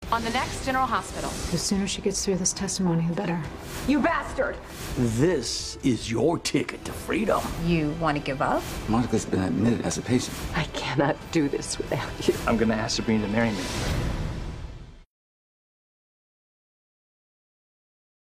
on the next General Hospital. The sooner she gets through this testimony, the better. You bastard! This is your ticket to freedom. You want to give up? Monica's been admitted as a patient. I cannot do this without you. I'm gonna ask Sabrina to marry me.